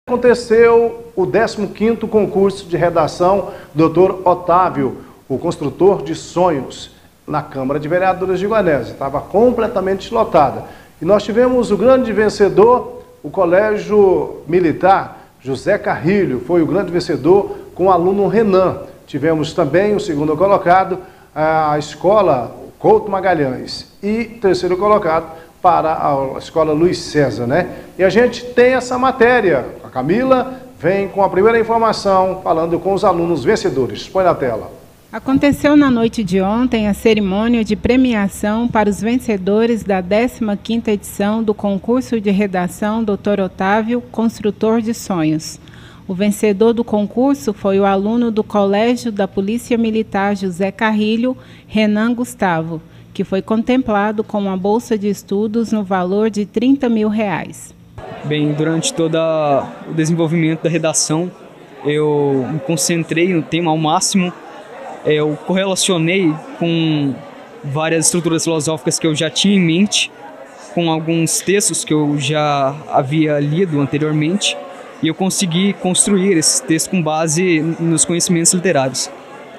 Aconteceu o 15º concurso de redação Dr. Otávio, o construtor de sonhos, na Câmara de Vereadores de Guanés. Estava completamente lotada. E nós tivemos o grande vencedor, o Colégio Militar José Carrilho, foi o grande vencedor com o aluno Renan. Tivemos também o segundo colocado, a Escola Couto Magalhães, e terceiro colocado para a Escola Luiz César, né? E a gente tem essa matéria. A Camila vem com a primeira informação, falando com os alunos vencedores. Põe na tela. Aconteceu na noite de ontem a cerimônia de premiação para os vencedores da 15ª edição do concurso de redação Dr. Otávio, Construtor de Sonhos. O vencedor do concurso foi o aluno do Colégio da Polícia Militar José Carrilho, Renan Gustavo, que foi contemplado com uma bolsa de estudos no valor de R$30 mil. Bem, durante todo o desenvolvimento da redação, eu me concentrei no tema ao máximo. Eu correlacionei com várias estruturas filosóficas que eu já tinha em mente, com alguns textos que eu já havia lido anteriormente, e eu consegui construir esses textos com base nos conhecimentos literários.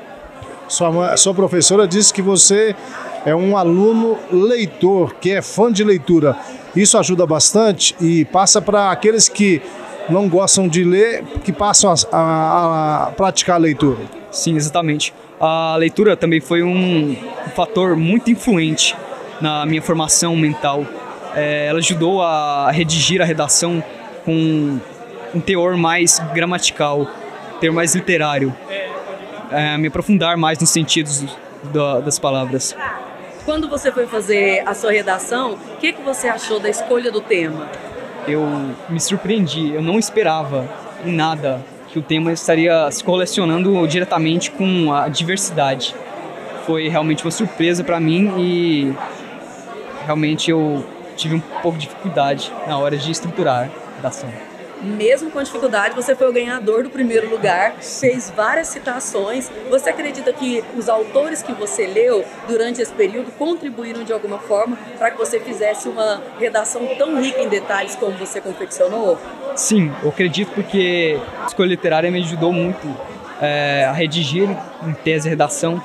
Sua professora disse que você é um aluno leitor, que é fã de leitura. Isso ajuda bastante e passa para aqueles que não gostam de ler, que passam a praticar a leitura. Sim, exatamente. A leitura também foi um fator muito influente na minha formação mental. Ela ajudou a redigir a redação com um teor mais gramatical, teor mais literário, me aprofundar mais nos sentidos das palavras. Quando você foi fazer a sua redação, o que você achou da escolha do tema? Eu me surpreendi, eu não esperava em nada que o tema estaria se correlacionando diretamente com a diversidade. Foi realmente uma surpresa para mim e realmente eu tive um pouco de dificuldade na hora de estruturar a redação. Mesmo com dificuldade, você foi o ganhador do primeiro lugar, fez várias citações. Você acredita que os autores que você leu durante esse período contribuíram de alguma forma para que você fizesse uma redação tão rica em detalhes como você confeccionou? Sim, eu acredito porque a escolha literária me ajudou muito a redigir em tese e redação.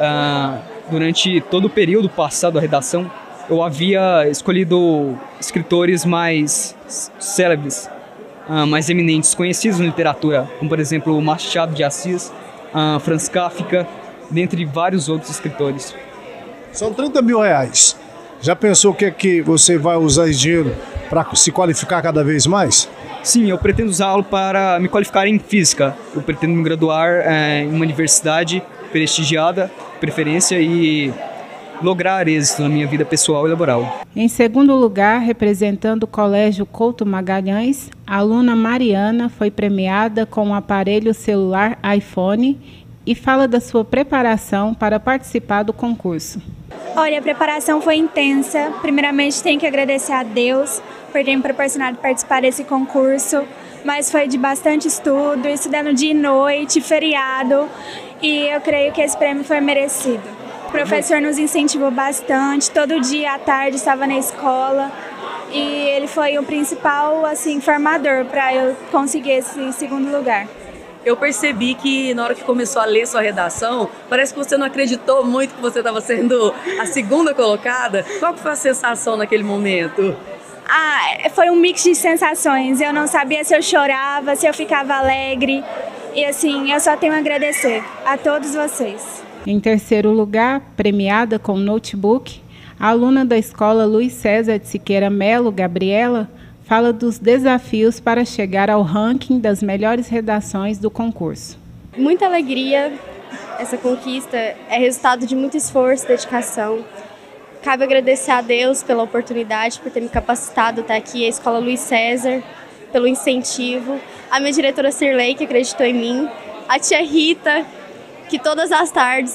Durante todo o período passado da redação, eu havia escolhido escritores mais célebres, mais eminentes, conhecidos na literatura, como por exemplo Machado de Assis, Franz Kafka, dentre vários outros escritores. São R$30 mil. Já pensou que é que você vai usar esse dinheiro para se qualificar cada vez mais? Sim, eu pretendo usá-lo para me qualificar em física. Eu pretendo me graduar em uma universidade prestigiada, preferência, e lograr êxito na minha vida pessoal e laboral. Em segundo lugar, representando o Colégio Couto Magalhães, a aluna Mariana foi premiada com um aparelho celular iPhone e fala da sua preparação para participar do concurso. Olha, a preparação foi intensa. Primeiramente, tenho que agradecer a Deus por ter me proporcionado participar desse concurso, mas foi de bastante estudo, estudando dia e noite, feriado, e eu creio que esse prêmio foi merecido. O professor nos incentivou bastante, todo dia à tarde estava na escola e ele foi o principal formador para eu conseguir esse segundo lugar. Eu percebi que na hora que começou a ler sua redação, parece que você não acreditou muito que você estava sendo a segunda colocada. Qual foi a sensação naquele momento? Foi um mix de sensações. Eu não sabia se eu chorava, se eu ficava alegre. E assim, eu só tenho a agradecer a todos vocês. Em terceiro lugar, premiada com notebook, a aluna da Escola Luiz César de Siqueira Melo, Gabriela, fala dos desafios para chegar ao ranking das melhores redações do concurso. Muita alegria, essa conquista é resultado de muito esforço e dedicação. Cabe agradecer a Deus pela oportunidade, por ter me capacitado até aqui, a Escola Luiz César, pelo incentivo, a minha diretora Sirlei, que acreditou em mim, a tia Rita, que todas as tardes,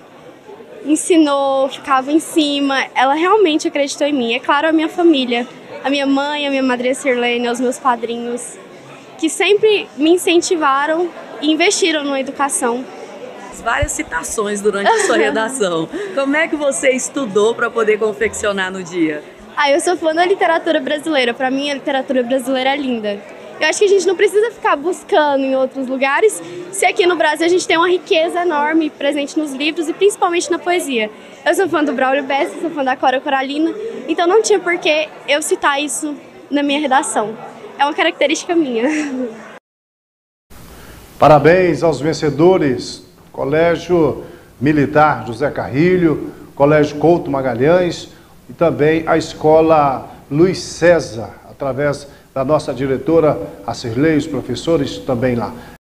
ensinou, ficava em cima, ela realmente acreditou em mim. É claro, a minha família, a minha mãe, a minha madrinha Sirlene, os meus padrinhos, que sempre me incentivaram e investiram na educação. Várias citações durante a sua redação. Como é que você estudou para poder confeccionar no dia? Eu sou fã da literatura brasileira. Para mim, a literatura brasileira é linda. Eu acho que a gente não precisa ficar buscando em outros lugares, se aqui no Brasil a gente tem uma riqueza enorme presente nos livros e principalmente na poesia. Eu sou fã do Braulio Bessa, sou fã da Cora Coralina, então não tinha por que eu citar isso na minha redação. É uma característica minha. Parabéns aos vencedores, Colégio Militar José Carrilho, Colégio Couto Magalhães e também a Escola Luiz César, através da nossa diretora, a Cirlei, os professores também lá.